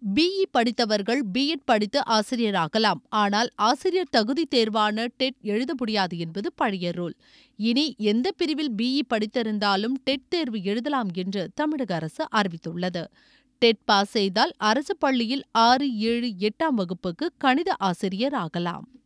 BE படித்தவர்கள் BEd படித்து ஆசிரியராகலாம். ஆனால் ஆசிரியர் தகுதி தேர்வான டெட் எழுத முடியாது என்பது பழைய ரூல். இனி எந்த பிரிவில் பிஇ படித்திருந்தாலும் டெட் தேர்வு எழுதலாம் என்று தமிழக அரசு அறிவித்துள்ளது. டெட் பாஸ் செய்தால் அரசு பள்ளியில் 6, 7, 8ஆம் வகுப்புக்கு கணித ஆசிரியர் ஆகலாம்.